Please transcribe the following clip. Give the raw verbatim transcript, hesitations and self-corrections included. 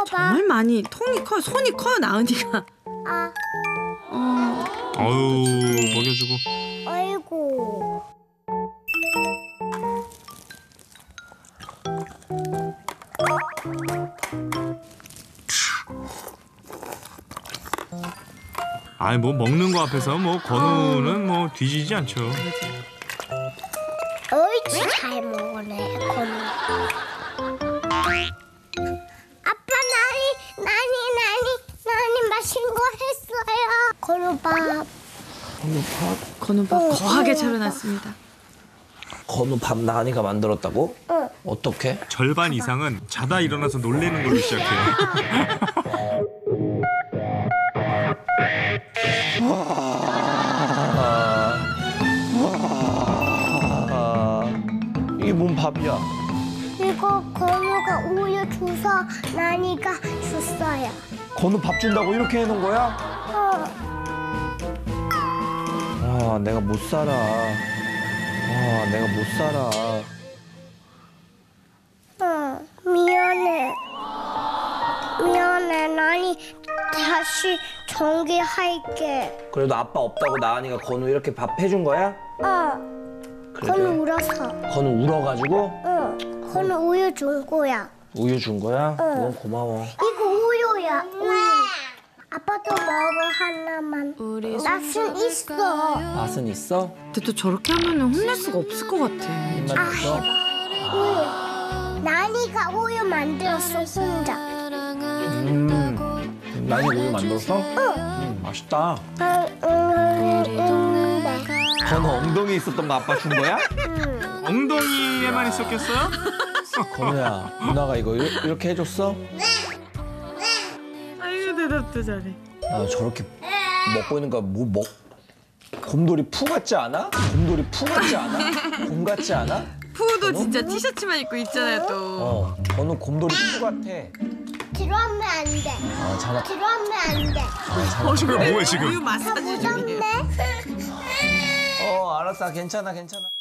먹어봐. 정말 많이 통이 커, 손이 커 나은이가. 아, 어. 어유 먹여주고. 아이고. 아이 뭐 먹는 거 앞에서 뭐 건우는 뭐 뒤지지 않죠. 옳지, 잘 먹으네, 건우. 아빠, 나니, 나니, 나니, 나니 맛있는 거 했어요. 건우 밥. 건우 밥? 건우 밥 어, 거하게 건우 차려놨습니다. 건우 밥 나은이가 만들었다고? 응. 어떻게? 절반 이상은 자다 일어나서 놀래는 걸로 시작해요. 이게 뭔 밥이야? 이거 건우가 우유 줘서 나니가 줬어요. 건우 밥 준다고 이렇게 해놓은 거야? 어, 아, 내가 못 살아. 아, 내가 못 살아. 어, 미안해. 미안해. 나니 다시 정리할게. 그래도 아빠 없다고 나은이가 건우 이렇게 밥 해준 거야? 어, 그래도 건우 울어서. 건우 울어가지고 응, 건우 우유 준 거야. 우유 준 거야? 응. 너무 고마워. 이거 우유야. 우유. 아빠도 먹어 하나만. 맛은 있어. 맛은 있어? 근데 또 저렇게 하면은 혼낼 수가 없을 것 같아. 입맛 아, 있어? 해봐. 우유. 나니가 우유 만들었어 혼자. 음, 나은이 우유 만들었어? 응. 음, 맛있다. 응, 응, 응, 네. 건우 엉덩이에 있었던 거 아빠 준 거야? 응. 엉덩이에만 있었겠어요? 건우야, 누나가 이거 이- 이렇게 해줬어? 아이고 대답도 잘해. 아, 저렇게 먹고 있는 거 뭐 먹? 곰돌이 푸 같지 않아? 곰돌이 푸 같지 않아? 곰 같지 않아? 푸도 진짜 티셔츠만 입고 있잖아요 또. 어, 건우 곰돌이 푸 같아. 들어오면 안 돼. 아, 잘하. 들어오면 안 돼. 어, 지금 뭐해, 지금? 우유 마사지 중이에요. 묻었네. 어, 알았어, 괜찮아, 괜찮아.